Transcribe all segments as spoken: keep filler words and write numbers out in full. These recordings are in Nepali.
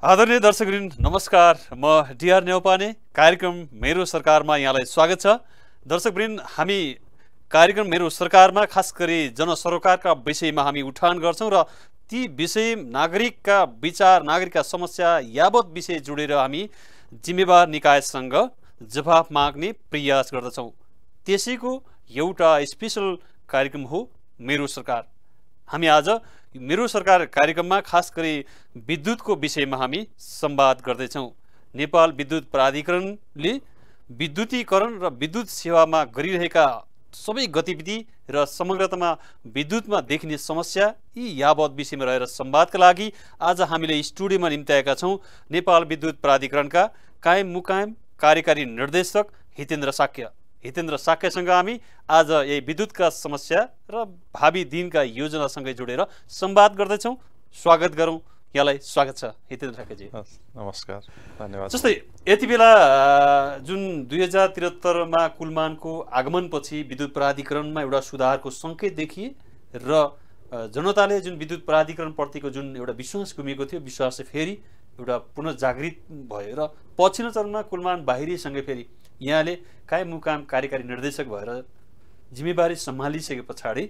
आदरणीय दर्शकवृन्द नमस्कार। म डिआर नेउपाने कार्यक्रम मेरो सरकारमा यहाँलाई स्वागत छ। दर्शकवृन्द, हामी कार्यक्रम मेरो सरकारमा खास गरी जनसरोकारका विषयमा हामी उठान गर्छौं र ती विषय नागरिकका विचार, नागरिकका समस्या यावत विषय जोडेर हामी जिम्मेवार निकायसँग जवाफ माग्ने प्रयास गर्दछौं। त्यसैको एउटा स्पेशल कार्यक्रम हो मेरो सरकार। हामी आज मेरो सरकार कार्यक्रममा खास गरी विद्युतको विषयमा हामी संवाद गर्दैछौं। नेपाल विद्युत प्राधिकरणले विद्युतीकरण र विद्युत सेवामा गरिरहेका सबै गतिविधि र समग्रतामा विद्युतमा देखिने समस्या यी यावत विषयमा रहेर संवादका लागि आज हामीले स्टुडियोमा निम्त्याएका छौं नेपाल विद्युत प्राधिकरणका कायम मुकायम कार्यकारी निर्देशक हितेन्द्र साक्य। हितेन्द्र साक्यसँग हामी आज यही विद्युतका समस्या र भावी दिनका योजनासँगै जोडेर संवाद गर्दैछौँ। स्वागत गरौँ, यहाँलाई स्वागत छ हितेन्द्र साक्यजी। नमस्कार, धन्यवाद। जस्तै यति बेला जुन दुई हजार त्रिहत्तरमा कुलमानको आगमनपछि विद्युत प्राधिकरणमा एउटा सुधारको सङ्केत देखिए र जनताले जुन विद्युत प्राधिकरणप्रतिको जुन एउटा विश्वास गुमेको थियो, विश्वास चाहिँ फेरि एउटा पुनः जागृत भयो र पछिल्लो चरणमा कुलमान बाहिरीसँगै फेरि यहाँले कायम मुकाम कार्यकारी निर्देशक भएर जिम्मेवारी सम्हालिसके पछाडि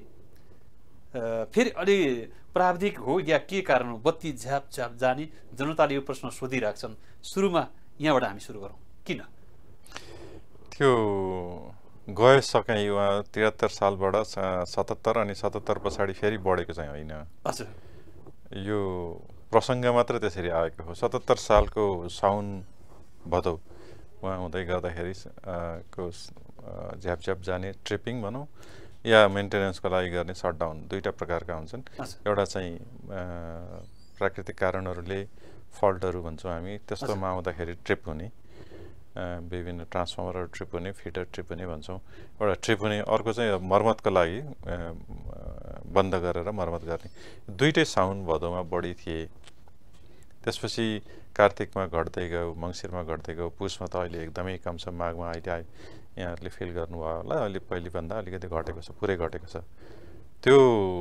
फेरि अलि प्राविधिक हो या के कारण हो बत्ती झ्याप झ्याप जाने जनताले यो प्रश्न सोधिराख्छन्। सुरुमा यहाँबाट हामी सुरु गरौँ। किन त्यो गए सके उहाँ त्रिहत्तर सालबाट सतहत्तर अनि सतहत्तर पछाडि फेरि बढेको चाहिँ होइन। हजुर, यो प्रसङ्ग मात्र त्यसरी आएको हो। सतहत्तर सालको साउन भदौ उहाँ हुँदै गर्दाखेरि को झ्यापझ्याप जाने ट्रिपिङ भनौँ या मेन्टेनेन्सको लागि गर्ने सटडाउन दुईवटा प्रकारका हुन्छन्। एउटा चाहिँ प्राकृतिक कारणहरूले फल्टहरू भन्छौँ हामी, त्यस्तोमा आउँदाखेरि ट्रिप हुने, विभिन्न ट्रान्सफर्मरहरू ट्रिप हुने, फिटर ट्रिप हुने भन्छौँ। एउटा ट्रिप हुने, अर्को चाहिँ मर्मतको लागि बन्द गरेर मर्मत गर्ने। दुईटै साउन भदौमा बढी थिए। त्यसपछि कार्तिकमा घट्दै गयो, मङ्सिरमा घट्दै गयो, पुसमा त अहिले एकदमै कम छ, माघमा अहिले आए यहाँहरूले फिल गर्नुभयो होला, अलि पहिलेभन्दा अलिकति घटेको छ, पुरै घटेको छ। त्यो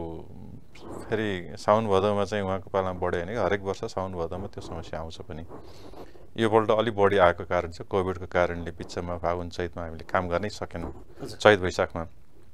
फेरि साउन भदौमा चाहिँ उहाँको पालामा बढ्यो भने हरेक वर्ष साउन भदौमा त्यो समस्या आउँछ पनि। योपल्ट अलिक बढी आएको कारण चाहिँ कोभिडको कारणले बिचमा फागुन चैतमा हामीले काम गर्नै सकेनौँ। चैत वैशाखमा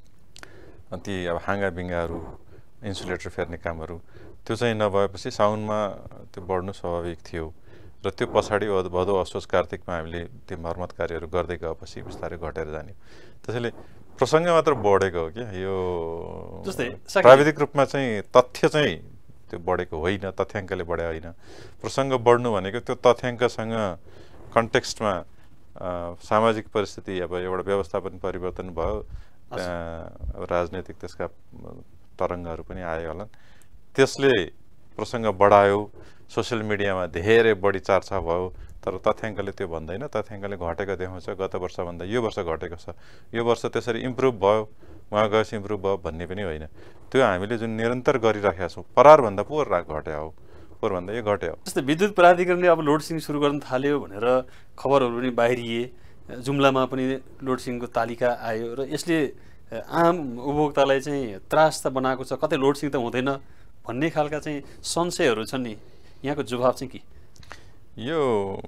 ती अब हाँगा बिङ्गाहरू, इन्सुलेटर फेर्ने कामहरू त्यो चाहिँ नभएपछि साउनमा त्यो बढ्नु स्वाभाविक थियो र त्यो पछाडि भदौ असोज कार्तिकमा हामीले त्यो मर्मत कार्यहरू गर्दै गएपछि बिस्तारै घटेर जाने। त्यसैले प्रसङ्ग मात्र बढेको हो क्या। यो प्राविधिक रूपमा चाहिँ तथ्य चाहिँ त्यो बढेको होइन, तथ्याङ्कले बढे होइन। प्रसङ्ग बढ्नु भनेको त्यो तथ्याङ्कसँग कन्टेक्स्टमा सामाजिक परिस्थिति, अब एउटा व्यवस्थापन परिवर्तन भयो, त्यहाँ राजनैतिक त्यसका तरङ्गहरू पनि आए होला, त्यसले प्रसङ्ग बढायो, सोसियल मिडियामा धेरै बढी चर्चा भयो। तर तथ्याङ्कले त्यो भन्दैन। तथ्याङ्कले घटेको देखाउँछ, गत वर्षभन्दा यो वर्ष घटेको छ, यो वर्ष त्यसरी इम्प्रुभ भयो, उहाँ गएपछि इम्प्रुभ भयो भन्ने पनि होइन। त्यो हामीले जुन निरन्तर गरिराखेका छौँ, परारभन्दा पोहोर घट्या हो, पोहोरभन्दा यो घट्या हो। जस्तै विद्युत प्राधिकरणले अब लोडसिङ सुरु गर्न थाल्यो भनेर खबरहरू पनि बाहिरिए, जुम्लामा पनि लोडसिङको तालिका आयो र यसले आम उपभोक्तालाई चाहिँ त्रास त बनाएको छ, कतै लोडसिङ त हुँदैन भन्ने खालका चाहिँ संशयहरू छन् नि, यहाँको जवाब चाहिँ के? यो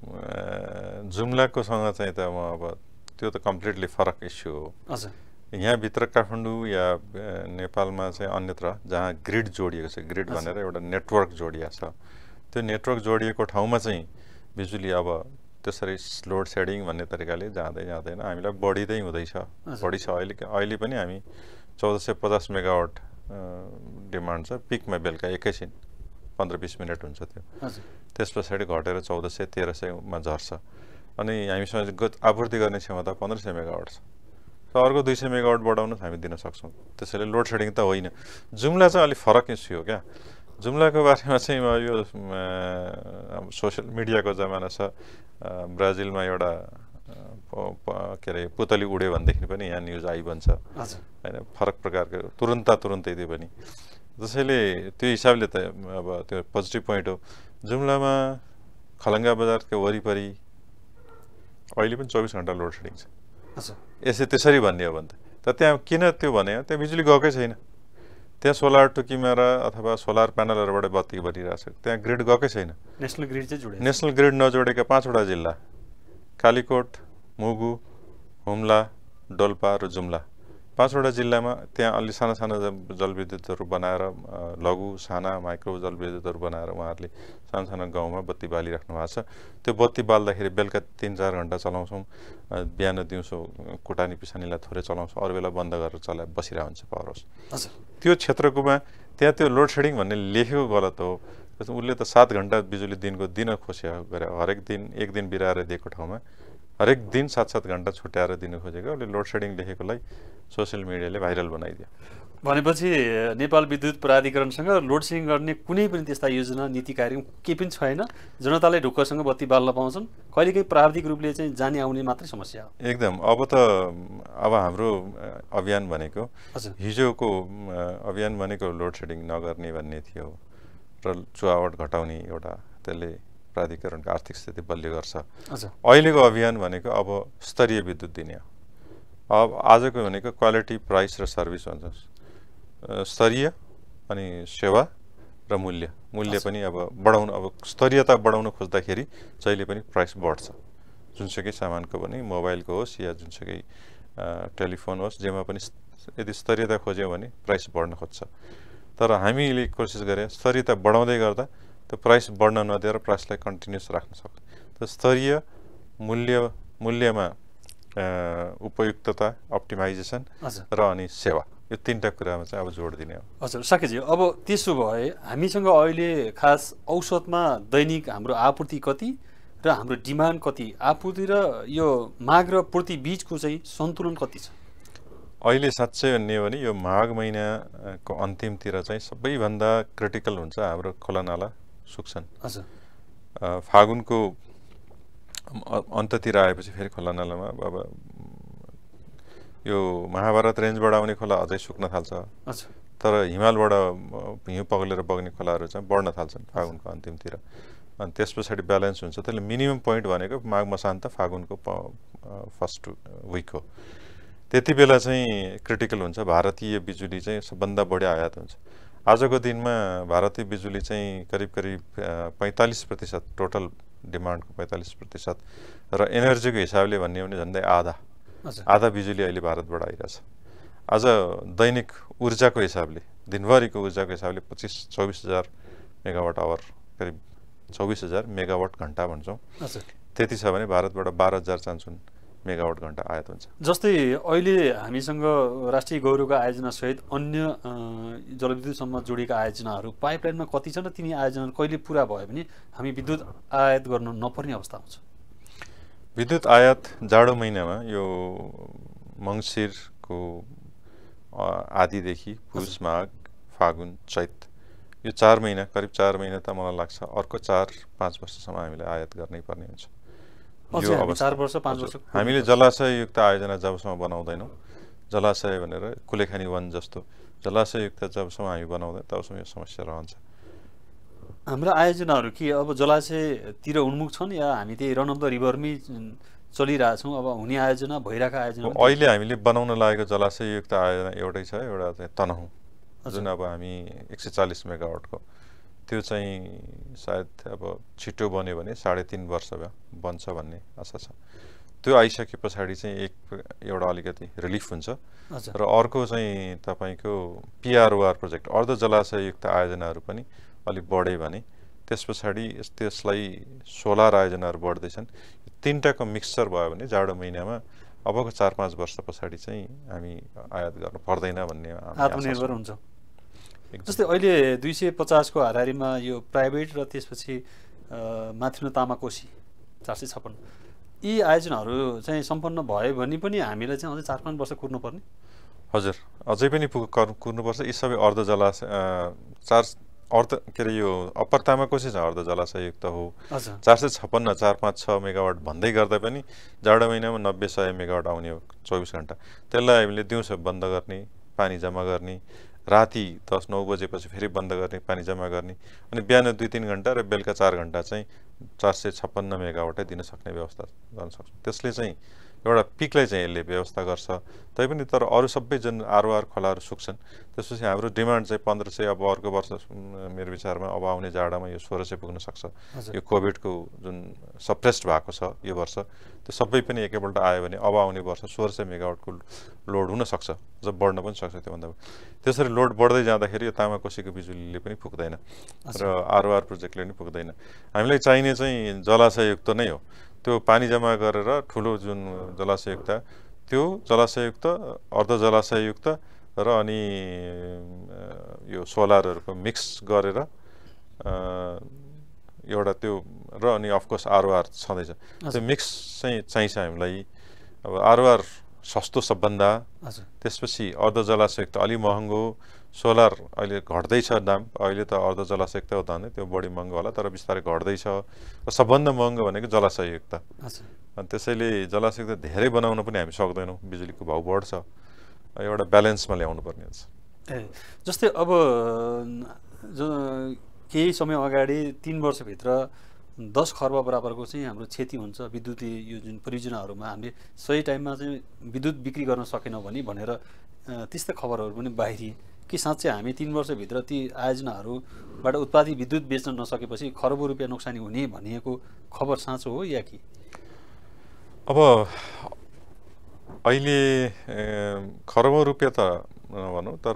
जुम्लाकोसँग चाहिँ त म अब त्यो त कम्प्लिटली फरक इस्यु हो। हजुर, यहाँभित्र काठमाडौँ या नेपालमा चाहिँ अन्यत्र जहाँ ग्रिड जोडिएको छ, ग्रिड भनेर एउटा नेटवर्क जोडिएको छ, त्यो नेटवर्क जोडिएको ठाउँमा चाहिँ बिजुली अब त्यसरी लोड सेडिङ भन्ने तरिकाले जाँदै जाँदैन, हामीलाई बढिँदै हुँदैछ, बढी छ। अहिले अहिले पनि हामी चौध सय पचास मेगावाट डिमान्ड छ, पिकमा बेलुका एकैछिन पन्ध्र बिस मिनट हुन्छ त्यो, त्यस पछाडि घटेर चौध सय तेह्र सयमा झर्छ। अनि हामीसँग आपूर्ति गर्ने क्षमता पन्ध्र सय मेगावाट छ, र अर्को दुई सय मेगावाट बढाउनुहोस् हामी दिन सक्छौँ। त्यसैले लोड सेडिङ त होइन। जुम्ला चाहिँ अलिक फरक इस्यु हो क्या। जुम्लाको बारेमा चाहिँ यो सोसियल मिडियाको जमाना छ। ब्राजिलमा एउटा के अरे पुतली उड्यो भनेदेखि पनि यहाँ न्युज आइबन्छ होइन, फरक प्रकारको तुरुन्त तुरुन्तै त्यो पनि। त्यसैले त्यो हिसाबले त अब त्यो पोजिटिभ पोइन्ट हो। जुम्लामा खलङ्गा बजारको वरिपरि अहिले पनि चौबिस घन्टा लोड सेडिङ छ। यसै त्यसरी भन्ने हो भने त त्यहाँ किन त्यो भने त्यहाँ बिजुली गएकै छैन, त्यहाँ सोलर टुकीमा र अथवा सोलर प्यानलहरूबाट बत्ती बनिरहेको छ। त्यहाँ ग्रिड गएकै छैन। नेसनल ग्रिड चाहिँ जोडेको नेसनल ग्रिड नजोडेका पाँचवटा जिल्ला कालीकोट, मुगु, हुम्ला, डोल्पा र जुम्ला पाँचवटा जिल्लामा त्यहाँ अलि साना साना जलविद्युतहरू बनाएर लघु साना माइक्रो जलविद्युतहरू बनाएर उहाँहरूले सानो सानो गाउँमा बत्ती बालिराख्नु भएको छ। त्यो बत्ती बाल्दाखेरि बेलुका तिन चार घन्टा चलाउँछौँ, बिहान दिउँसो कुटानी पिसानीलाई थोरै चलाउँछौँ, अरू बेला बन्द गरेर चलाए बसिरहेको हुन्छ पावर हाउस। त्यो क्षेत्रकोमा त्यहाँ त्यो लोड सेडिङ भन्ने लेखेको गलत हो। उसले त सात घन्टा बिजुली दिनको दिन खोज्यो गरे, हरेक दिन एक दिन बिराएर दिएको ठाउँमा हरेक दिन सात सात घन्टा छुट्याएर दिनु खोजेको। उसले लोड सेडिङ लेखेकोलाई सोसियल मिडियाले भाइरल बनाइदियो। भनेपछि नेपाल विद्युत प्राधिकरणसँग लोड सेडिङ गर्ने कुनै पनि त्यस्ता योजना नीति कार्यक्रम केही पनि छैन। जनताले ढुक्कसँग बत्ती बाल्न पाउँछन्। कहिलेकाहीँ प्राविधिक रूपले चाहिँ जाने आउने मात्रै समस्या हो। एकदम। अब त अब हाम्रो अभियान भनेको हिजोको अभियान भनेको लोड सेडिङ नगर्ने भन्ने थियो र चुहावट घटाउने एउटा त्यसले प्राधिकरणको आर्थिक स्थिति बलियो गर्छ। अहिलेको अभियान भनेको अब स्तरीय विद्युत दिने हो। अब आजको भनेको क्वालिटी, प्राइस र सर्भिस भन्छ। स्तरीय अनि सेवा र मूल्य मूल्य पनि अब बढाउन, अब स्तरीयता बढाउन खोज्दाखेरि जहिले पनि प्राइस बढ्छ। जुनसुकै सामानको पनि, मोबाइलको होस् या जुनसुकै टेलिफोन होस्, जेमा पनि यदि स्तरीयता खोज्यो भने प्राइस बढ्न खोज्छ। तर हामीले कोसिस गरे स्तरीयता बढाउँदै गर्दा त्यो प्राइस बढ्न नदिएर प्राइसलाई कन्टिन्युस राख्न सक्छ। त स्तरीय मूल्य मूल्यमा उपयुक्तता, अप्टिमाइजेसन र अनि सेवा, यो तीनटा कुरामा चाहिँ अब जोड दिने हो। हजुर साकेजी, अब त्यसो भए हामीसँग अहिले खास औसतमा दैनिक हाम्रो आपूर्ति कति र हाम्रो डिमान्ड कति, आपूर्ति र यो माग र पूर्ति बीचको चाहिँ सन्तुलन कति छ? अहिले साँच्चै भन्ने हो भने यो माघ महिनाको अन्तिमतिर चाहिँ सबैभन्दा क्रिटिकल हुन्छ। हाम्रो खोला नाला सुक्छन्। हजुर। फागुनको अन्ततिर आएपछि फेरि खोला नालामा अब यो महाभारत रेन्जबाट आउने खोला अझै सुक्न थाल्छ। तर हिमालबाट हिउँ पग्लेर बग्ने खोलाहरू चाहिँ बढ्न थाल्छन् फागुनको अन्तिमतिर। अनि त्यस पछाडि ब्यालेन्स हुन्छ। त्यसले मिनिमम पोइन्ट भनेको माघ मसान्त फागुनको फर्स्ट विक हो। त्यति बेला चाहिँ क्रिटिकल हुन्छ। भारतीय बिजुली चाहिँ सबभन्दा बढी आयात हुन्छ। आजको दिनमा भारतीय बिजुली चाहिँ करिब करिब पैँतालिस प्रतिशत टोटल डिमान्डको पैँतालिस प्रतिशत र एनर्जीको हिसाबले भन्ने हो भने झन्डै आधा आधा बिजुली अहिले भारतबाट आइरहेछ। आज दैनिक ऊर्जाको हिसाबले, दिनभरिको ऊर्जाको हिसाबले पच्चिस चौबिस हजार मेगावाट आवर, करिब चौबिस हजार मेगावाट घन्टा भन्छौँ। त्यति छ भने भारतबाट बाह्र हजार चान्सुन मेगावाट घन्टा आयात हुन्छ। जस्तै अहिले हामीसँग राष्ट्रिय गौरवका आयोजनासहित अन्य जलविद्युतसम्म जोडिएका आयोजनाहरू पाइपलाइनमा कति छन् र तिनी आयोजनाहरू कहिले पुरा भयो भने हामी विद्युत आयात गर्न नपर्ने अवस्था हुन्छ? विद्युत आयात जाडो महिनामा यो मङ्सिरको आदिदेखि पुस, माघ, फागुन, चैत, यो चार महिना, करिब चार महिना त मलाई लाग्छ अर्को चार पाँच वर्षसम्म हामीले आयात गर्नै पर्ने हुन्छ। यो अब चार वर्ष पाँच वर्ष हामीले जलाशययुक्त आयोजना जबसम्म बनाउँदैनौँ, जलाशय भनेर कुलेखानी वन जस्तो जलाशययुक्त जबसम्म हामी बनाउँदैन तबसम्म यो समस्या रहन्छ। हाम्रा आयोजनाहरू के अब जलाशयतिर उन्मुख छन् या हामी त्यही रन अफ द रिभरमै चलिरहेछौँ? अब हुने आयोजना, भइरहेका आयोजना अहिले हामीले बनाउन लागेको जलाशययुक्त आयोजना एउटै छ, एउटा चाहिँ तनहुँ, जुन अब हामी एक सय चालिस मेगावाटको, त्यो चाहिँ सायद अब छिटो बन्यो भने साढे तिन वर्ष बन्छ भन्ने आशा छ। त्यो आइसके पछाडि चाहिँ एक एउटा अलिकति रिलिफ हुन्छ। र अर्को चाहिँ तपाईँको पिआरओआर प्रोजेक्ट, अर्ध जलाशययुक्त आयोजनाहरू पनि अलिक बढ्यो भने त्यस पछाडि त्यसलाई सोलर आयोजनाहरू बढ्दैछन्। तिनटाको मिक्सचर भयो भने जाडो महिनामा अबको चार पाँच वर्ष पछाडि चाहिँ हामी आयात गर्नु पर्दैन भन्ने आत्मनिर्भर हुन्छ। जस्तै अहिले दुई सय पचासको हाराहारीमा यो प्राइभेट र त्यसपछि माथिल्लो तामाकोशी चार सय छप्पन्न यी आयोजनाहरू चाहिँ सम्पन्न भयो भने पनि हामीलाई चाहिँ अझै चार पाँच वर्ष कुर्नुपर्ने? हजुर, अझै पनि कुर्नुपर्छ। यी सबै अर्ध जलाशय चार अर्ध के अरे यो अप्पर तामाकोशी छ, अर्ध जलाशययुक्त हो। चार सय छप्पन्न चार पाँच छ मेगावाट भन्दै गर्दा पनि जाडो महिनामा नब्बे सय मेगावाट आउने हो चौबिस घन्टा। त्यसलाई हामीले दिउँसो बन्द गर्ने, पानी जम्मा गर्ने, राति दस नौ बजेपछि फेरि बन्द गर्ने, पानी जम्मा गर्ने, अनि बिहान दुई तिन घन्टा र बेलुका चार घन्टा चाहिँ चार सय छप्पन्न मेगावाटै दिन सक्ने व्यवस्था गर्न सक्छौँ। त्यसले चाहिँ एउटा पिकलाई चाहिँ यसले व्यवस्था गर्छ। तैपनि तर अरू सबै जुन आरओआर खोलाहरू सुक्छन् त्यसपछि हाम्रो डिमान्ड चाहिँ पन्ध्र सय अब अर्को वर्ष मेरो विचारमा अब आउने जाडामा यो सोह्र सय पुग्न सक्छ। यो कोभिडको जुन सप्रेस्ड भएको छ यो वर्ष त्यो सबै पनि एकैपल्ट आयो भने अब आउने वर्ष सोह्र सय मेगावाटको लोड हुन सक्छ, जब बढ्न पनि सक्छ। त्योभन्दा त्यसरी लोड बढ्दै जाँदाखेरि यो तामाकोसीको बिजुलीले पनि पुग्दैन र आरओआर प्रोजेक्टले पनि पुग्दैन। हामीलाई चाहिने चाहिँ जलाशययुक्त नै हो। त्यो पानी जम्मा गरेर ठुलो जुन जलाशययुक्त त्यो जलाशययुक्त अर्ध जलाशययुक्त र अनि यो सोलरहरूको मिक्स गरेर एउटा त्यो र अनि अफकोर्स आरओआर छँदैछ। त्यो मिक्स चाहिँ चाहिन्छ हामीलाई। अब आरओआर सस्तो सबभन्दा, त्यसपछि अर्ध जलाशयुक्त अलि महँगो, सोलर अहिले घट्दैछ दाम। अहिले त अर्ध जलाशयुक्त हो त त्यो बढी महँगो होला तर बिस्तारै घट्दैछ। सबभन्दा महँगो भनेको जलाशययुक्त। अनि त्यसैले जलाशयुक्त धेरै बनाउन पनि हामी सक्दैनौँ, बिजुलीको भाउ बढ्छ। एउटा ब्यालेन्समा ल्याउनु पर्ने हुन्छ। ए जस्तै अब जो केही समय अगाडि तीन वर्षभित्र दस खर्ब बराबरको चाहिँ हाम्रो क्षति हुन्छ विद्युतीय यो जुन परियोजनाहरूमा। हामीले सही टाइममा चाहिँ विद्युत बिक्री गर्न सकेनौँ भने भनेर त्यस्ता खबरहरू पनि बाहिरिए कि साँच्चै हामी तीन वर्षभित्र ती आयोजनाहरूबाट उत्पादित विद्युत बेच्न नसकेपछि खरबौँ रुपियाँ नोक्सानी हुने भनिएको खबर साँचो हो या कि? अब अहिले खरबौँ रुपियाँ त नभनौँ तर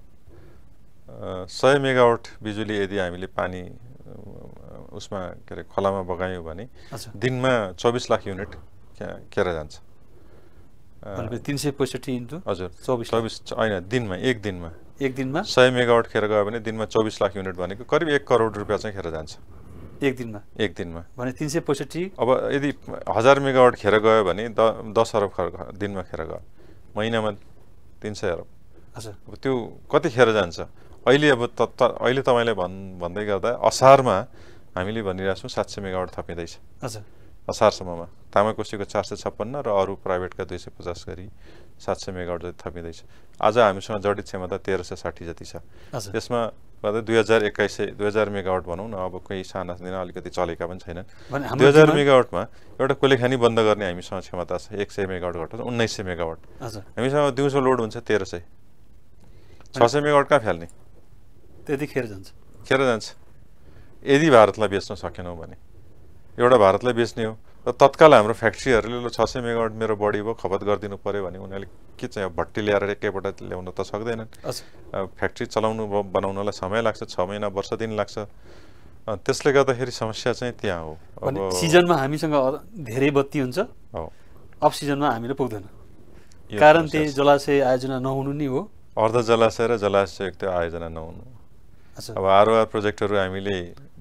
सय मेगावाट बिजुली यदि हामीले पानी उसमा के अरे खोलामा बगायौँ भने दिनमा चौबिस लाख युनिट खेर जान्छ। तीन सय पैँसठी इन्टु हजुर चौबिस चौबिस होइन दिनमा एक दिनमा एक दिनमा सय मेगावाट खेर गयो भने दिनमा चौबिस लाख युनिट भनेको करिब एक करोड रुपियाँ चाहिँ खेर जान्छ एक दिनमा। एक दिनमा भने तीन सय पैँसठी अब यदि हजार मेगावाट खेर गयो भने द दस अरब ख दिनमा खेर गयो, महिनामा तिन सय अरब। अब त्यो कति खेर जान्छ? अहिले अब त अहिले तपाईँले भन् भन्दै गर्दा असारमा हामीले भनिरहेको छौँ सात सय मेगावाट थपिँदैछ असारसम्ममा। तामाकोसीको चार सय छप्पन्न र अरू प्राइभेटका दुई सय पचास गरी सात सय मेगावाट जति थपिँदैछ। आज हामीसँग जडित क्षमता तेह्र सय साठी जति छ। त्यसमा दुई हजार एक्काइस सय दुई हजार मेगावाट भनौँ न। अब कोही साना साना अलिकति चलेका पनि छैनन्। दुई हजार मेगावाटमा एउटा कुलेखानी बन्द गर्ने हामीसँग क्षमता छ। एक सय मेगावाट घटाउँछ उन्नाइस सय मेगावाट। हामीसँग दिउँसो लोड हुन्छ तेह्र सय छ सय मेगावाट कहाँ फ्याल्ने? त्यति खेर जान्छ खेर जान्छ यदि भारतलाई बेच्न सकेनौँ भने। एउटा भारतलाई बेच्ने हो र तत्काल हाम्रो फ्याक्ट्रीहरूले ल छ सय मेगावाट मेरो बढी भयो खपत गरिदिनु पऱ्यो भने उनीहरूले के चाहिँ भट्टी ल्याएर एकैपल्ट ल्याउन त सक्दैनन्। फ्याक्ट्री चलाउनु बनाउनलाई समय लाग्छ, छ महिना वर्ष दिन लाग्छ। त्यसले गर्दाखेरि समस्या चाहिँ त्यहाँ हो। अब सिजनमा हामीसँग धेरै बत्ती हुन्छ, अफ सिजनमा हामीले पुग्दैन। कारण त्यही जलाशय आयोजना नहुनु नै हो। अर्ध जलाशय र जलाशययुक्त आयोजना नहुनु। अब आरओआर प्रोजेक्टहरू हामीले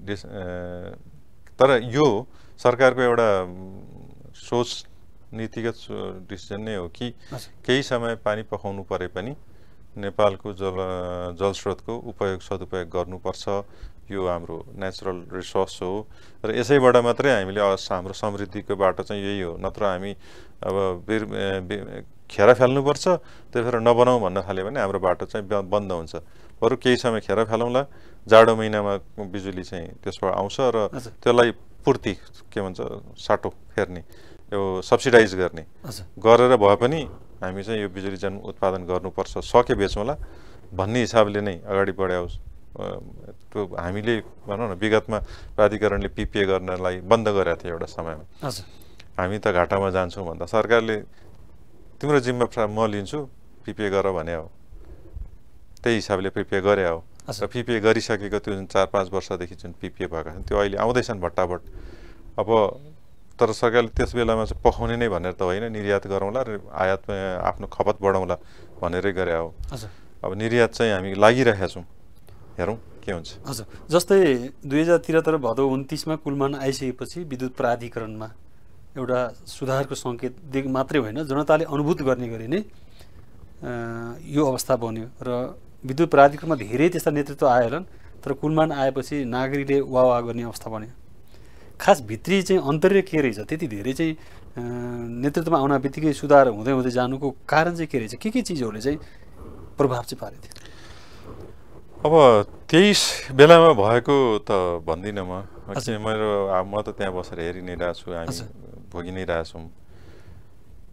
तर यो सरकारको एउटा सोच नीतिगत डिसिजन नै हो कि केही समय पानी पखाउनु परे पनि नेपालको जल जलस्रोतको उपयोग सदुपयोग गर्नुपर्छ। यो हाम्रो नेचुरल रिसोर्स हो र यसैबाट मात्रै हामीले हाम्रो समृद्धिको बाटो चाहिँ यही हो। नत्र हामी अब खेर फाल्नुपर्छ त्यसो नबनाउँ भन्न थाल्यो भने हाम्रो बाटो चाहिँ बन्द हुन्छ। बरु केही समय खेर फालौँला, जाडो महिनामा बिजुली चाहिँ त्यसबाट आउँछ र त्यसलाई पूर्ति के भन्छ साटो फेर्ने यो सब्सिडाइज गर्ने गरेर भए पनि हामी चाहिँ यो बिजुली जन उत्पादन गर्नुपर्छ, सके बेचौँला भन्ने हिसाबले नै अगाडि बढाओस्। त्यो हामीले भनौँ न विगतमा प्राधिकरणले पिपिए गर्नलाई बन्द गरेको थियो एउटा समयमा। हामी त घाटामा जान्छौँ भन्दा सरकारले तिम्रो जिम्मा म लिन्छु पिपिए गर भने हो। त्यही हिसाबले पिपिए गरे हो र पिपिए गरिसकेको त्यो जुन चार पाँच वर्षदेखि जुन पिपिए भएका छन् त्यो अहिले आउँदैछन् भट्टाभट। अब तर सरकारले त्यस बेलामा चाहिँ पखाउने नै भनेर त होइन, निर्यात गरौँला र आयातमा आफ्नो खपत बढाउँला भनेरै गरे हो। अब निर्यात चाहिँ हामी लागिरहेका छौँ, हेरौँ के हुन्छ। हजुर जस्तै दुई हजार त्रिहत्तर भदौ उन्तिसमा कुलमान आइसकेपछि विद्युत प्राधिकरणमा एउटा सुधारको सङ्केत दिग मात्रै होइन जनताले अनुभूत गर्ने गरी नै यो अवस्था बन्यो र विद्युत प्राधिकरणमा धेरै त्यस्ता नेतृत्व आए होलान्। तर कुलमान आएपछि नागरिकले वाह वाह गर्ने अवस्था बन्यो। खास भित्री चाहिँ अन्तर्य के रहेछ? त्यति धेरै चाहिँ नेतृत्वमा आउन बित्तिकै सुधार हुँदै हुँदै जानुको कारण चाहिँ के रहेछ? के के चिजहरूले चाहिँ प्रभाव चाहिँ पारेको थियो? अब तेइस बेलामा भएको त भन्दिनँ म। मेरो म त त्यहाँ बसेर हेरि नै रहेको छु, हामी भोगि नै रहेछौँ।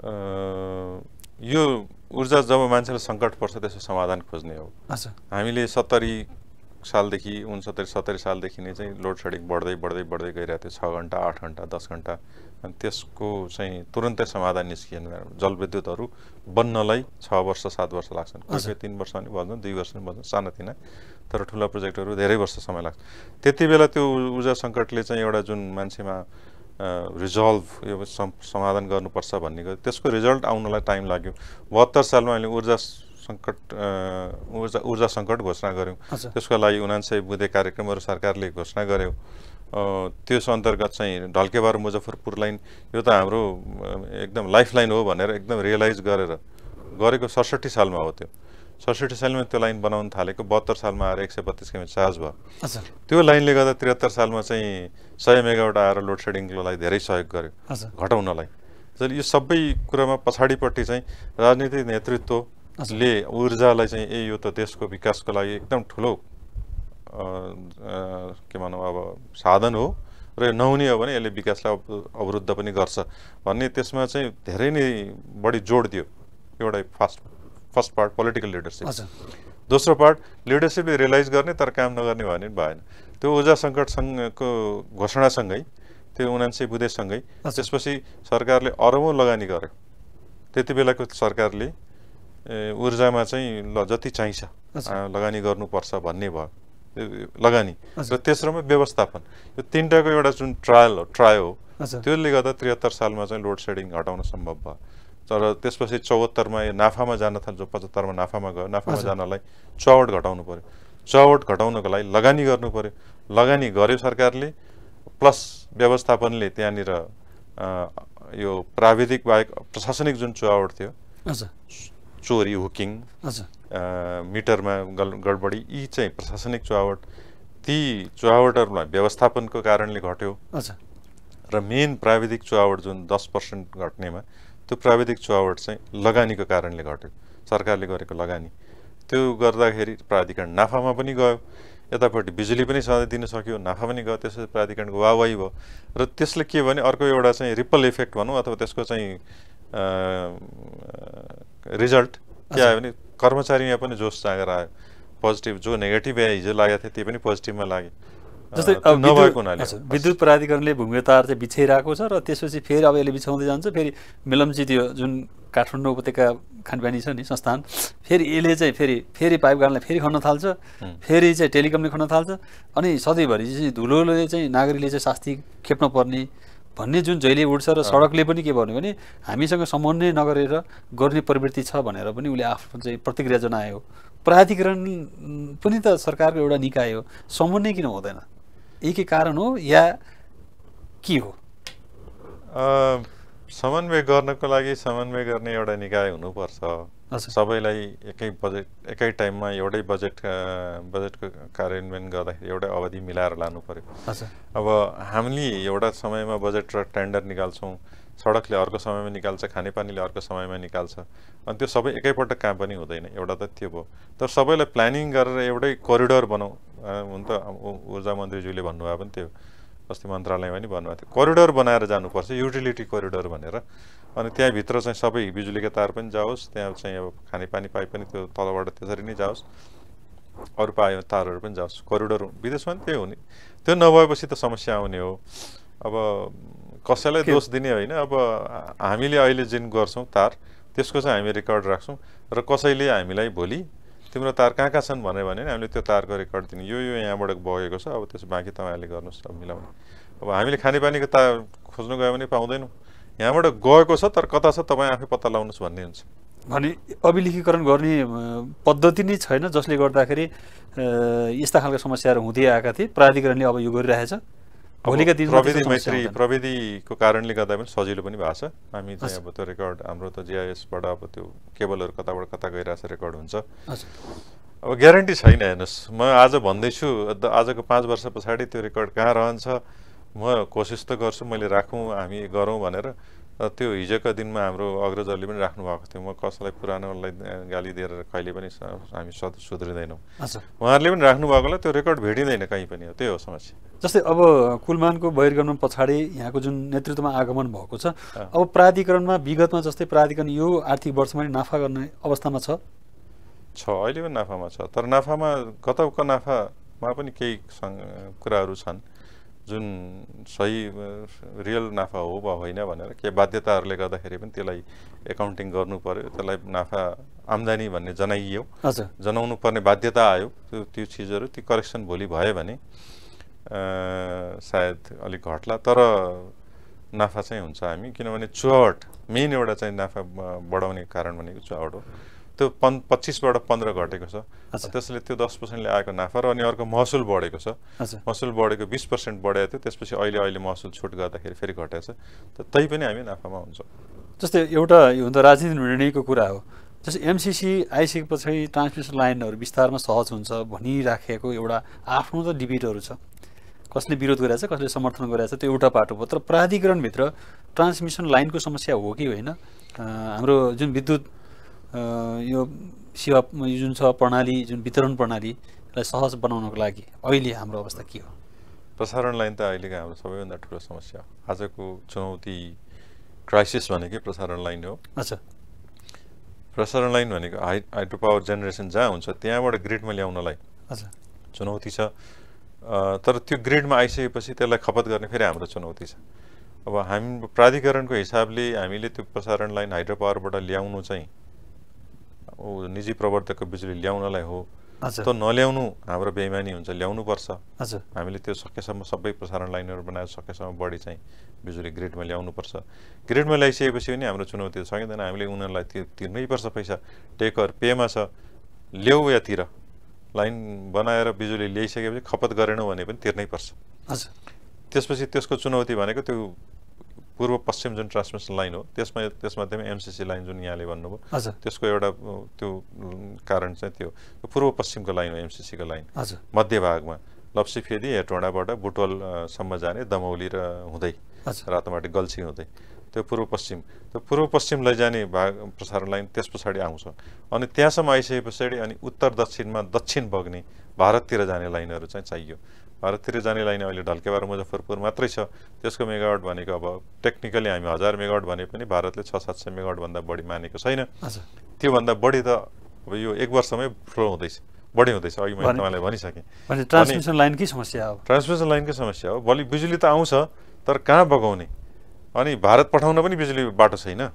यो ऊर्जा जब मान्छेलाई सङ्कट पर्छ त्यसको समाधान खोज्ने हो। हामीले सत्तरी सालदेखि उनसत्तरी सत्तरी सालदेखि नै चाहिँ लोड सेडिङ बढ्दै बढ्दै बढ्दै गइरहेको थियो, छ घन्टा आठ घन्टा दस घन्टा, अनि त्यसको चाहिँ तुरन्तै समाधान निस्किएन। जलविद्युतहरू बन्नलाई छ वर्ष सात वर्ष लाग्छन्, कोही तीन वर्ष पनि बज्छन्, दुई वर्ष पनि बज्छन् सानातिना, तर ठुला प्रोजेक्टहरू धेरै वर्ष समय लाग्छ। त्यति बेला त्यो ऊर्जा सङ्कटले चाहिँ एउटा जुन मान्छेमा रिजल्भ यो समाधान गर्नुपर्छ भन्ने गयो, त्यसको रिजल्ट आउनलाई टाइम लाग्यो। बहत्तर सालमा हामीले ऊर्जा सङ्कट ऊर्जा ऊर्जा सङ्कट घोषणा गऱ्यौँ। त्यसको लागि उनान्सय बुँदे कार्यक्रमहरू सरकारले घोषणा गर्यो। त्यस अन्तर्गत चाहिँ ढल्केबार मुजफ्फरपुर लाइन यो त हाम्रो एकदम लाइफ लाइन हो भनेर एकदम रियलाइज गरेर गरेको सडसठी सालमा हो। त्यो सडसठी सालमा त्यो लाइन बनाउन थालेको, बहत्तर सालमा आएर एक सय बत्तिस केमी चार्ज भयो। त्यो लाइनले गर्दा त्रिहत्तर सालमा चाहिँ सय मेगावाट आएर लोड सेडिङको लागि धेरै सहयोग गर्यो घटाउनलाई। जसले यो सबै कुरामा पछाडिपट्टि चाहिँ राजनीतिक नेतृत्वले ऊर्जालाई चाहिँ ए यो त देशको विकासको लागि एकदम ठुलो के भनौँ अब साधन हो र यो नहुने हो भने यसले विकासलाई अवरुद्ध पनि गर्छ भन्ने त्यसमा चाहिँ धेरै नै बढी जोड दियो। एउटा first first part political leadership. दोस्रो पार्ट लिडरसिपले रियलाइज गर्ने तर काम नगर्ने भने भएन। त्यो ऊर्जा सङ्कटसँगको घोषणासँगै त्यो उनान्सय बुँदेसँगै त्यसपछि सरकारले अरबौँ लगानी गर्यो। त्यति बेलाको सरकारले ऊर्जामा चाहिँ ल जति चाहिन्छ लगानी गर्नुपर्छ भन्ने भयो लगानी, र तेस्रोमा व्यवस्थापन। यो तिनटाको एउटा जुन ट्रायल हो ट्रायल हो त्यसले गर्दा त्रिहत्तर सालमा चाहिँ लोड सेडिङ हटाउन सम्भव भयो। तर त्यसपछि चौहत्तरमा नाफामा जान थाल्यो, पचहत्तरमा नाफामा गयो। नाफामा जानलाई चौवट घटाउनु पर्यो। चौवट घटाउनको लागि लगानी गर्नु पर्यो। लगानी गर्यो सरकारले, प्लस व्यवस्थापनले त्यहाँनिर यो प्राविधिक बाहेक प्रशासनिक जुन चौवट थियो, चोरी हुकिङ मिटरमा गडबडी, यी चाहिँ प्रशासनिक चुहावट, ती चुहावटहरूलाई व्यवस्थापनको कारणले घट्यो। र मेन प्राविधिक चुहावट जुन दस पर्सेन्ट घट्नेमा त्यो प्राविधिक चुहावट चाहिँ लगानीको कारणले घट्यो, सरकारले गरेको लगानी। त्यो गर्दाखेरि प्राधिकरण नाफामा पनि गयो, यतापट्टि बिजुली पनि सधैँ दिन सक्यो, नाफा पनि गयो, त्यसपछि प्राधिकरणको वाहवाही भयो। र त्यसले के भने अर्को एउटा चाहिँ रिपल इफेक्ट भनौँ अथवा त्यसको चाहिँ रिजल्ट के आयो भने कर्मचारीमा पनि जोस जागेर आयो। पोजिटिभ जो नेगेटिभ हिजो लागेको थियो त्यो पनि पोजिटिभमा लाग्यो। जस्तै नभएको हुनाले विद्युत प्राधिकरणले भूमि तार चाहिँ बिछाइरहेको छ र त्यसपछि फेरि अब यसले बिछाउँदै जान्छ। फेरि मेलम्ची त्यो जुन काठमाडौँ उपत्यका खानपानी छ नि संस्थान, फेरि यसले चाहिँ फेरि फेरि पाइप गाडलाई फेरि खन्न थाल्छ, फेरि चाहिँ टेलिकमले खन्न थाल्छ, अनि सधैँभरि चाहिँ धुलोले चाहिँ नागरिकले चाहिँ शास्ति खेप्न पर्ने भन्ने जुन जहिले उठ्छ। र सडकले पनि के भन्यो भने हामीसँग समन्वय नगरेर गर्ने प्रवृत्ति छ भनेर पनि उसले आफ्नो चाहिँ प्रतिक्रिया जनायो। प्राधिकरण पनि त सरकारको एउटा निकाय हो, समन्वय किन हुँदैन? यही कारण हो या के हो? समन्वय गर्नको लागि समन्वय गर्ने एउटा निकाय हुनुपर्छ। सबैलाई एकै बजेट एकै टाइममा एउटै बजेट बजेटको कार्यान्वयन गर्दाखेरि एउटै अवधि मिलाएर लानु पर्यो। अब हामीले एउटा समयमा बजेट र टेन्डर निकाल्छौँ, सडकले अर्को समयमा निकाल्छ, खानेपानीले अर्को समयमा निकाल्छ, अनि त्यो सबै एकैपल्ट काम पनि हुँदैन। एउटा त त्यो भयो। तर सबैलाई प्लानिङ गरेर एउटै कोरिडोर बनाऊ। हुन त ऊर्जा मन्त्रीज्यूले भन्नुभयो पनि त्यो अस्ति मन्त्रालयमा पनि भन्नुभएको थियो, कोरिडोर बनाएर जानुपर्छ, युटिलिटी कोरिडोर भनेर। अनि त्यहाँभित्र चाहिँ सबै बिजुलीका तार पनि जाओस्, त्यहाँ चाहिँ अब खानेपानी पाइप पनि त्यो तलबाट त्यसरी नै जाओस्, अरू पाइप तारहरू पनि जाओस्, कोरिडोर। विदेशमा पनि त्यही हुने। त्यो नभएपछि त समस्या आउने हो। अब कसैलाई दोष दिने होइन। अब हामीले अहिले जुन गर्छौँ तार, त्यसको चाहिँ हामी रेकर्ड राख्छौँ, र कसैले हामीलाई भोलि तिम्रो तार कहाँ कहाँ छन् भन्यो भने हामीले त्यो तारको रेकर्ड दिने, यो यो यहाँबाट बगेको छ, अब त्यसो बाँकी तपाईँहरूले गर्नुहोस् अब मिलाउने। अब हामीले खानेपानीको तार खोज्नु गयो भने पाउँदैनौँ, यहाँबाट गएको छ तर कता छ तपाईँ आफै पत्ता लगाउनुहोस् भन्ने हुन्छ। भने अभिलेखीकरण गर्ने पद्धति नै छैन, जसले गर्दाखेरि यस्ता खालका समस्याहरू हुँदै आएका थिए। प्राधिकरणले अब यो गरिरहेछ। भोलिका दिनमा प्रविधि मैत्री प्रविधिको कारणले गर्दा पनि सजिलो पनि भएको छ। हामी चाहिँ अब त्यो रेकर्ड हाम्रो त जिआइएसबाट अब त्यो केबलहरू कताबाट कता गइरहेछ रेकर्ड हुन्छ। अब ग्यारेन्टी छैन। हेर्नुहोस्, म आज भन्दैछु आजको पाँच वर्ष पछाडि त्यो रेकर्ड कहाँ रहन्छ, म कोसिस त गर्छु मैले राखौँ हामी गरौँ भनेर, त्यो हिजोका दिनमा हाम्रो अग्रजहरूले पनि राख्नु भएको थियो, म कसैलाई पुरानोलाई गाली दिएर कहिले पनि हामी सुध्रिँदैनौँ। उहाँहरूले पनि राख्नु भएकोलाई त्यो रेकर्ड भेटिँदैन कहीँ पनि, त्यही हो समस्या। जस्तै अब कुलमानको बहिर्गमन पछाडि यहाँको जुन नेतृत्वमा आगमन भएको छ, अब प्राधिकरणमा विगतमा जस्तै प्राधिकरण यो आर्थिक वर्षमा नि नाफा गर्ने अवस्थामा छ छ अहिले पनि नाफामा छ। तर नाफामा गतको नाफामा पनि केही कुराहरू छन् जुन सही रियल नाफा हो वा होइन भनेर के बाध्यताहरूले गर्दाखेरि पनि त्यसलाई एकाउन्टिङ गर्नु पर्यो, त्यसलाई नाफा आम्दानी भन्ने जनाइयो, जनाउनु पर्ने बाध्यता आयो। त्यो त्यो चिजहरू त्यो करेक्सन भोलि भयो भने सायद अलिक घट्ला, तर नाफा चाहिँ हुन्छ हामी, किनभने चुहावट मेन एउटा चाहिँ नाफा बढाउने कारण भनेको चुहावट हो। त्यो पन् पच्चिसबाट पन्ध्र घटेको छ, त्यसले त्यो दस पर्सेन्टले आएको नाफा र अनि अर्को महसुल बढेको छ, महसुल बढेको बिस पर्सेन्ट बढेको थियो, त्यसपछि अहिले अहिले महसुल छुट गर्दाखेरि फेरि घटेको छ, तै पनि हामी नाफामा हुन्छौँ। जस्तै एउटा यो त राजनीतिक निर्णयको कुरा हो, जस्तै एमसिसी आइसकेपछि ट्रान्समिसन लाइनहरू विस्तारमा सहज हुन्छ भनिराखेको एउटा आफ्नो त डिबेटहरू छ, कसले विरोध गरेछ कसले समर्थन गरेछ त्यो एउटा पाटो भयो। तर प्राधिकरणभित्र ट्रान्समिसन लाइनको समस्या हो कि होइन? हाम्रो जुन विद्युत यो सेवा यो जुन छ प्रणाली, जुन वितरण प्रणालीलाई सहज बनाउनको लागि अहिले हाम्रो अवस्था के हो? प्रसारण लाइन त अहिलेको हाम्रो सबैभन्दा ठुलो समस्या हो। आजको चुनौती क्राइसिस भनेकै प्रसारण लाइन हो। अच्छा, प्रसारण लाइन भनेको हाइ हाइड्रो पावर जेनेरेसन जहाँ हुन्छ त्यहाँबाट ग्रिडमा ल्याउनलाई अच्छा चुनौती छ। तर त्यो ग्रिडमा आइसकेपछि त्यसलाई खपत गर्ने फेरि हाम्रो चुनौती छ। अब हामी प्राधिकरणको हिसाबले हामीले त्यो प्रसारण लाइन हाइड्रो पावरबाट ल्याउनु चाहिँ निजी प्रवर्तकको बिजुली ल्याउनलाई हो, त नल्याउनु हाम्रो बेइमानी हुन्छ, ल्याउनु पर्छ। हामीले त्यो सकेसम्म सबै प्रसारण लाइनहरू बनाएर सकेसम्म बढी चाहिँ बिजुली ग्रिडमा ल्याउनु पर्छ। ग्रिडमा ल्याइसकेपछि पनि हाम्रो चुनौती सकिँदैन, हामीले उनीहरूलाई तिर तिर्नै पर्छ पैसा, टेकर पेमा छ, ल्याउ या तिर, लाइन बनाएर बिजुली ल्याइसकेपछि खपत गरेनौँ भने पनि तिर्नै पर्छ। त्यसपछि त्यसको चुनौती भनेको त्यो पूर्व पश्चिम जुन ट्रान्समिसन लाइन हो त्यसमा त्यसमध्येमा एमसिसी लाइन जुन यहाँले भन्नुभयो त्यसको एउटा त्यो कारण चाहिँ त्यो पूर्व पश्चिमको लाइन हो, एमसिसीको लाइन मध्य भागमा लप्सीफेदी हेटौँडाबाट बुटवलसम्म जाने दमौली र हुँदै रातोमाटी गल्छी हुँदै त्यो पूर्व पश्चिम, त्यो पूर्व पश्चिम लैजाने भाग प्रसारण लाइन त्यस पछाडि आउँछ। अनि त्यहाँसम्म आइसके पछाडि अनि उत्तर दक्षिणमा दक्षिण बग्ने भारततिर जाने लाइनहरू चाहिँ चाहियो। भारततिर जाने लाइन अहिले ढल्केबार मुजफ्फरपुर मात्रै छ, त्यसको मेगावाट भनेको अब टेक्निकली हामी हजार मेगावाट भने पनि भारतले छ सात सय मेगावाटभन्दा बढी मानेको छैन। त्योभन्दा बढी त अब यो एक वर्षमै फ्लो हुँदैछ, बढी हुँदैछ। अघि मैले तपाईँलाई भनिसकेँ ट्रान्समिसन लाइनकै समस्या हो, ट्रान्समिसन लाइनकै समस्या हो। भोलि बिजुली त आउँछ तर कहाँ बगाउने, अनि भारत पठाउन पनि बिजुली बाटो छैन,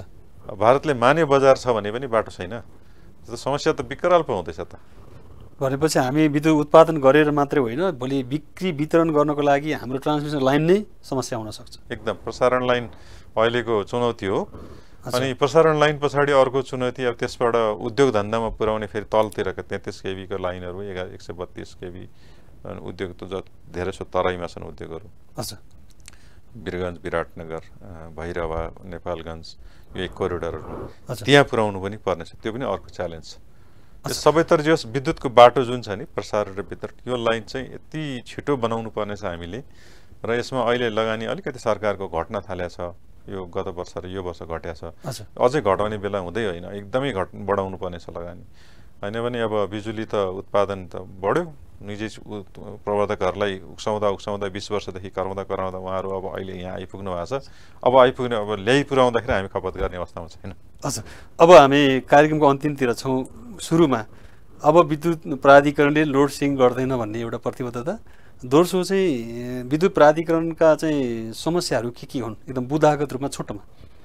भारतले माने बजार छ भने पनि बाटो छैन, त्यो समस्या त विकराल पो हुँदैछ त। भनेपछि हामी विद्युत उत्पादन गरेर मात्रै होइन, भोलि बिक्री वितरण गर्नको लागि हाम्रो ट्रान्समिसन लाइन नै समस्या हुन सक्छ। एकदम प्रसारण लाइन अहिलेको चुनौती हो। अनि प्रसारण लाइन पछाडि अर्को चुनौती अब त्यसबाट उद्योग धन्दामा पुर्याउने फेरि तलतिरका तेत्तिस केबीको लाइनहरू एक सय बत्तिस केबी उद्योग त धेरै छ, तराईमा छन् उद्योगहरू। अच्छा, वीरगञ्ज, विराटनगर, भैरवा, नेपालगञ्ज, यो एक कोरिडोर त्यहाँ पुर्याउनु पनि पर्नेछ, त्यो पनि अर्को च्यालेन्ज छ। सबैतर जो विद्युतको बाटो जुन छ नि प्रसारण र वितरण, यो लाइन चाहिँ यति छिटो बनाउनु पर्नेछ हामीले, र यसमा अहिले लगानी अलिकति सरकारको घट्न थालेको छ, यो गत वर्ष र यो वर्ष घटेको छ, अझै घटाउने बेला हुँदै होइन, एकदमै घट बढाउनु पर्नेछ लगानी। होइन भने अब बिजुली त उत्पादन त बढ्यो, निजी प्रवर्तकहरूलाई उक्साउँदा उक्साउँदा बिस वर्षदेखि कराउँदा कराउँदा उहाँहरू अब अहिले यहाँ आइपुग्नु भएको छ, अब आइपुग्ने अब ल्याइ पुर्याउँदाखेरि हामी खपत गर्ने अवस्थामा छैन। अच्छा, अब हामी कार्यक्रमको अन्तिमतिर छौँ। सुरुमा अब विद्युत प्राधिकरणले लोड सेडिङ गर्दैन भन्ने एउटा प्रतिबद्धता, दोस्रो चाहिँ विद्युत प्राधिकरणका चाहिँ समस्याहरू के के हुन् एकदम बुदागत रूपमा छोटोमा?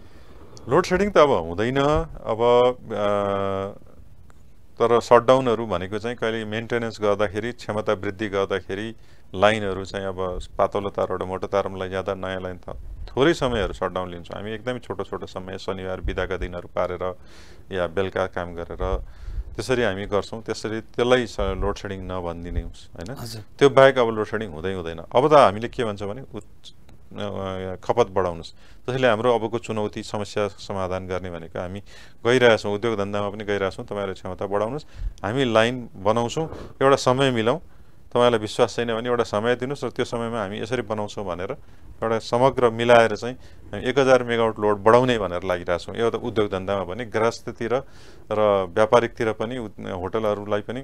लोड सेडिङ त अब हुँदैन, अब तर सटडाउनहरू भनेको चाहिँ कहिले मेन्टेनेन्स गर्दाखेरि क्षमता वृद्धि गर्दाखेरि लाइनहरू चाहिँ अब पातलो तारबाट मोटो तारमा लैजाँदा नयाँ लाइन त थोरै समयहरू सटडाउन लिन्छौँ हामी, एकदमै छोटो छोटो समय, शनिबार बिदाका दिनहरू पारेर या बेलुका काम गरेर त्यसरी हामी गर्छौँ। त्यसरी त्यसलाई लोड सेडिङ नभनिदिने होइन, त्यो बाहेक अब लोड सेडिङ हुँदै हुँदैन। अब त हामीले के भन्छ भने खपत बढाउनुहोस्, त्यसैले हाम्रो अबको चुनौती समस्या समाधान गर्ने भनेको हामी गइरहेछौँ, उद्योग धन्दामा पनि गइरहेछौँ, तपाईँहरू क्षमता बढाउनुहोस्, हामी लाइन बनाउँछौँ, एउटा समय मिलाउँ, तपाईँलाई विश्वास छैन भने एउटा समय दिनुहोस् र त्यो समयमा हामी यसरी बनाउँछौँ भनेर एउटा समग्र मिलाएर चाहिँ हामी एक हजार मेगावाट लोड बढाउने भनेर लागिरहेको छौँ। एउटा उद्योग धन्दामा पनि गृहस्थतिर र व्यापारिकतिर पनि होटलहरूलाई पनि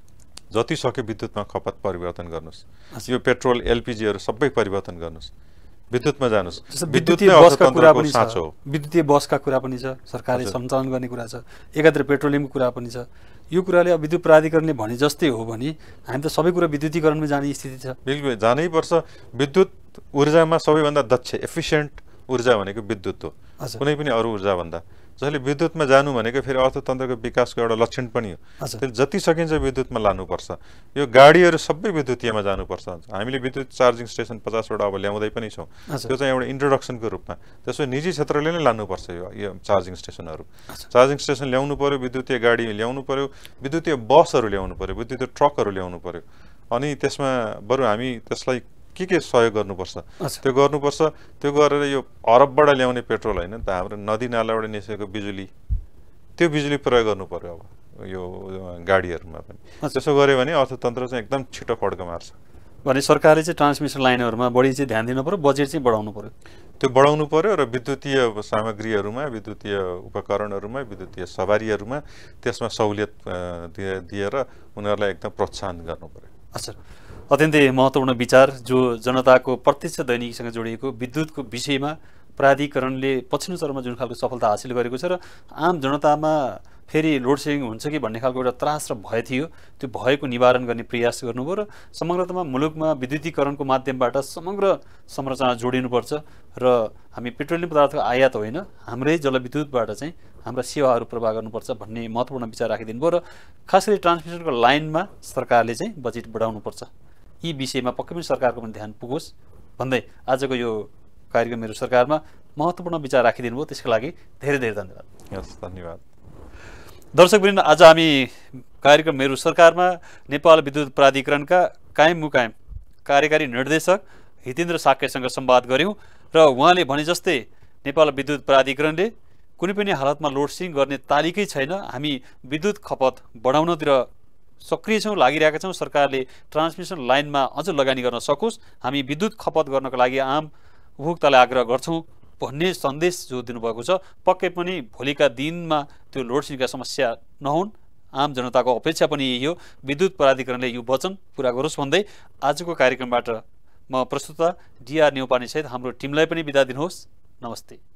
जति सक्यो विद्युतमा खपत परिवर्तन गर्नुहोस्। यो पेट्रोल एलपिजीहरू सबै परिवर्तन गर्नुहोस्, विद्युतमा जानुहोस्। विद्युतीय बसका कुरा पनि छ, विद्युतीय बसका कुरा पनि छ, सरकारले सञ्चालन गर्ने कुरा छ, एकातिर पेट्रोलियमको कुरा पनि छ। यो कुराले अब विद्युत प्राधिकरणले भने जस्तै हो भने हामी त सबै कुरा विद्युतीकरणमा जाने स्थिति छ। बिल्कुल जानै पर्छ। विद्युत ऊर्जामा सबैभन्दा दक्ष एफिसिएन्ट ऊर्जा भनेको विद्युत हो, कुनै पनि अरू ऊर्जाभन्दा। जसले विद्युतमा जानु भनेको फेरि अर्थतन्त्रको विकासको एउटा लक्षण पनि हो। त्यसले जति सकिन्छ विद्युतमा लानुपर्छ। यो गाडीहरू सबै विद्युतीयमा जानुपर्छ। हामीले विद्युत चार्जिङ स्टेसन पचासवटा अब ल्याउँदै पनि छौँ। त्यो चाहिँ एउटा इन्ट्रोडक्सनको रूपमा। त्यसो निजी क्षेत्रले नै लानुपर्छ यो यो चार्जिङ स्टेसनहरू। चार्जिङ स्टेसन ल्याउनु पर्यो, विद्युतीय गाडी ल्याउनु पर्यो, विद्युतीय बसहरू ल्याउनु पर्यो, विद्युतीय ट्रकहरू ल्याउनु पर्यो। अनि त्यसमा बरु हामी त्यसलाई के के सहयोग गर्नुपर्छ त्यो गर्नुपर्छ। त्यो गरेर यो अरबबाट ल्याउने पेट्रोल होइन त, हाम्रो नदी नालाबाट निस्केको बिजुली, त्यो बिजुली प्रयोग गर्नु पर्यो अब यो गाडीहरूमा पनि। त्यसो गऱ्यो भने अर्थतन्त्र चाहिँ एकदम छिटो फड्को मार्छ। भने सरकारले चाहिँ ट्रान्समिसन लाइनहरूमा बढी चाहिँ ध्यान दिनु पर्यो, बजेट चाहिँ बढाउनु पर्यो। त्यो बढाउनु पर्यो र विद्युतीय सामग्रीहरूमा, विद्युतीय उपकरणहरूमा, विद्युतीय सवारीहरूमा त्यसमा सहुलियत दिएर उनीहरूलाई एकदम प्रोत्साहन गर्नु पर्यो। अच्छा, अत्यन्तै महत्त्वपूर्ण विचार जो जनताको प्रत्यक्ष दैनिकीसँग जोडिएको विद्युतको विषयमा प्राधिकरणले पछिल्लो चरणमा जुन खालको सफलता हासिल गरेको छ र आम जनतामा फेरि लोड सेडिङ हुन्छ कि भन्ने खालको एउटा त्रास र भय थियो, त्यो भयको निवारण गर्ने प्रयास गर्नुभयो र समग्रतामा मुलुकमा विद्युतीकरणको माध्यमबाट समग्र संरचना जोडिनुपर्छ र हामी पेट्रोलियम पदार्थको आयात होइन, हाम्रै जलविद्युतबाट चाहिँ हाम्रा सेवाहरू प्रवाह गर्नुपर्छ भन्ने महत्त्वपूर्ण विचार राखिदिनु भयो र खास गरी ट्रान्समिसनको लाइनमा सरकारले चाहिँ बजेट बढाउनुपर्छ। यी विषयमा पक्कै पनि सरकारको पनि ध्यान पुगोस् भन्दै आजको यो कार्यक्रम मेरो सरकारमा महत्त्वपूर्ण विचार राखिदिनु भयो, त्यसको लागि धेरै धेरै धन्यवाद। हस्, धन्यवाद। दर्शकवृन्द, आज हामी कार्यक्रम मेरो सरकारमा नेपाल विद्युत प्राधिकरणका कायम मुकायम कार्यकारी निर्देशक हितेन्द्र साक्यसँग संवाद गऱ्यौँ र उहाँले भने जस्तै नेपाल विद्युत प्राधिकरणले कुनै पनि हालतमा लोड सेडिङ गर्ने तारिकै छैन। हामी विद्युत खपत बढाउनतिर सक्रिय छौँ, लागिरहेका छौँ। सरकारले ट्रान्समिसन लाइनमा अझ लगानी गर्न सकोस्, हामी विद्युत खपत गर्नको लागि आम उपभोक्तालाई आग्रह गर्छौँ भन्ने सन्देश जो दिनुभएको छ। पक्कै पनि भोलिका दिनमा त्यो लोड सेडिङका समस्या नहुन्, आम जनताको अपेक्षा पनि यही हो। विद्युत प्राधिकरणले यो वचन पुरा गरोस् भन्दै आजको कार्यक्रमबाट म प्रस्तुता डिआर न्यौपाने सहित हाम्रो टिमलाई पनि बिदा दिनुहोस्। नमस्ते।